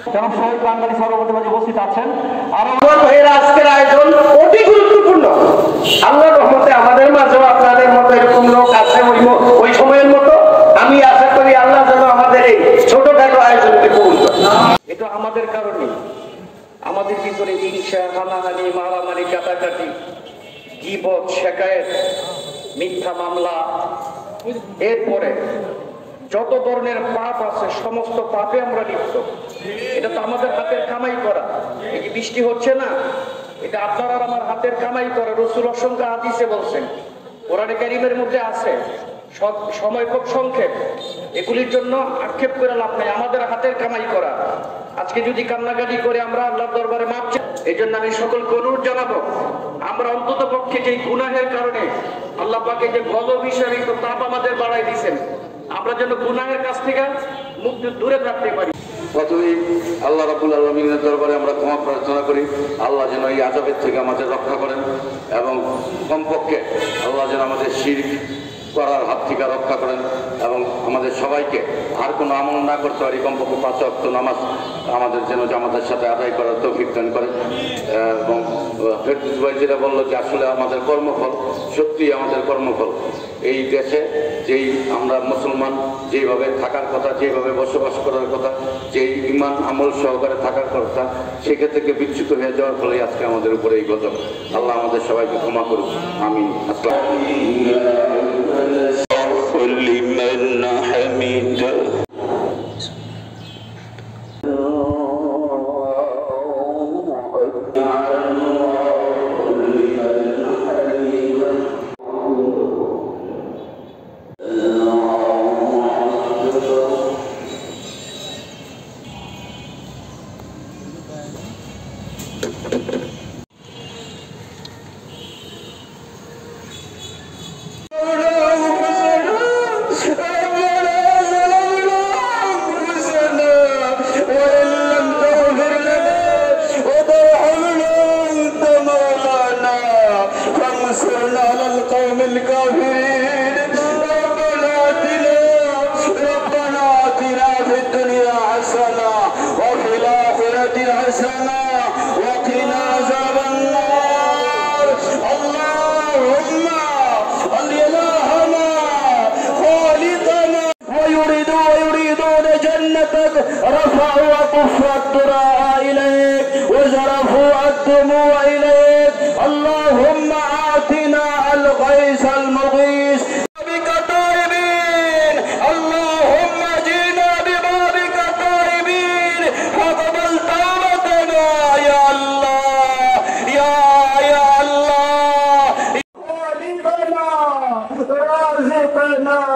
কারণ শহীদ বাঙালি সভাপতি মাঝে উপস্থিত আছেন। আর আজকের আয়োজন অতি গুরুত্বপূর্ণ। আল্লাহর রহমতে আমাদের মাঝেও আপনাদের মতো এরকম লোক আছে ওই সময়ের মতো। আমি আশা করি আল্লাহ যেন আমাদের এই ছোটখাটো আয়োজনকে কবুল করেন। এটা আমাদের কারণে আমাদের ভিতরে হিংসা, হানাহানি, মারামারি, কাটাকাটি, গীবত, শিকায়েত, মিথ্যা মামলা, এরপরে যত ধরনের পাপ আছে সমস্ত পাপে আমরা লিপ্ত। এটা তো আমাদের হাতের কামাই করা। এই যে বৃষ্টি হচ্ছে না, এটা আপনার আর আমার হাতের কামাই করা। রাসূল অসংখ্য হাদিসে বলছেন, কোরআনে কারীমের মধ্যে আছে। সময় খুব সংক্ষেপ, এগুলির জন্য আক্ষেপ করে লাভ নাই, আমাদের হাতের কামাই করা। আজকে যদি কান্নাকাটি করে আমরা আল্লাহর দরবারে মাপ চাই, এই জন্য আমি সকলকে অনুরোধ জানাবো, আমরা অন্তত পক্ষে যে গুনাহের কারণে আল্লাহ পাকে যে গজব হিসেবে তাপ আমাদের বাড়াই দিয়েছেন, আমরা যেন গুনাহের কাছ থেকে মুক্ত দূরে থাকতে পারি। প্রথমেই আল্লাহ রাব্বুল আলামিনের দরবারে আমরা ক্ষমা প্রার্থনা করি, আল্লাহ যেন এই আযাবের থেকে আমাদের রক্ষা করেন এবং কমপক্ষে আল্লাহ যেন আমাদের শিরক করার হাত থেকে রক্ষা করেন এবং আমাদের সবাইকে আর কোনো আমল না করতে পারি, কমপক্ষে 5 ওয়াক্ত নামাজ আমাদের যেন জামাতের সাথে আদায় করার তৌফিক দান করেন। এবং ফেরদৌস ভাই যেটা বললো যে আসলে আমাদের কর্মফল, সত্যিই আমাদের কর্মফল। এই দেশে যেই আমরা মুসলমান যেভাবে থাকার কথা, যেভাবে বসবাস করার কথা, যেই ঈমান আমল সহকারে থাকার কথা, সেক্ষেত্রে থেকে বিচ্যুত হয়ে যাওয়ার ফলে আজকে আমাদের উপরে এই গজব। আল্লাহ আমাদের সবাইকে ক্ষমা করুন, আমিন। لمن حمده رفعوا أطف الدراع إليك وزرفوا الدموع إليك. اللهم آتنا الغيث المغيث بك طيبين. اللهم جئنا ببابك طيبين فقبل توبتنا يا الله يا الله. خالقنا رازقنا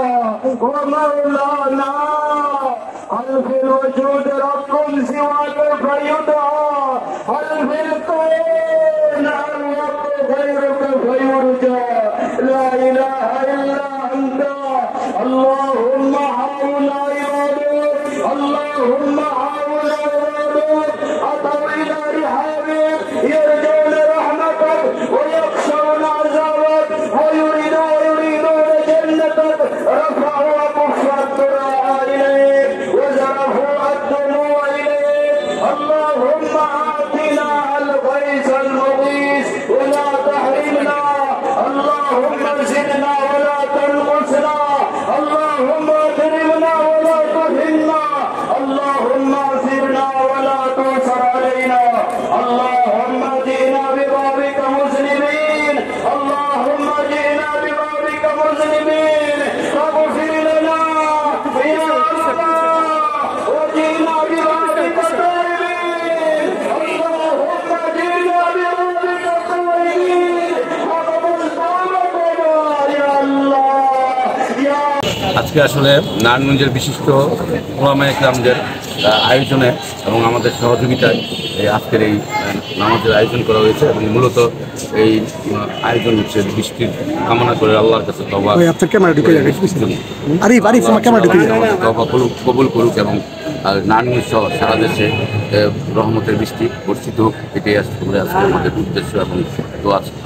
ومولانا، هل في الوجود رب سواك فيدعى؟ هل في الكون الرب غيرك فيرجى؟ لا اله الا انت. اللهم حول عبادك، اللهم حول عبادك، اتوا الى رحابك يرجون رحمتك ويخشون عذابك ويريدون جنتك. رفعوا اكف الدراع اليك وزرفوا الدموع إليك. اللهم آتنا الغيث المغيث ولا تحرمنا. اللهم زدنا ولا تنقصنا. اللهم اكرمنا ولا تهنا. اللهم اغفرنا ولا تؤثر علينا. اللهم جئنا ببابك مسلمين. اللهم جئنا ببابك مسلمين فاغفر لنا يا الله. وجئنا ببابك طيبين. اللهم جئنا ببابك طيبين فقبل توبتنا يا الله يا. আজকে আসলে নারায়ণগঞ্জের বিশিষ্ট ওলামায়ে কেরামদের আয়োজনে এবং আমাদের সহযোগিতায় আজকের এই নামাজের আয়োজন করা হয়েছে এবং মূলত এই আয়োজন হচ্ছে বৃষ্টির কামনা করে আল্লাহর কাছে তওবা কবুল করুক এবং নারায়ণগঞ্জ সহ সারা দেশে রহমতের বৃষ্টি বর্ষিত হোক, এটাই আজকে আমাদের উদ্দেশ্য এবং দোয়া।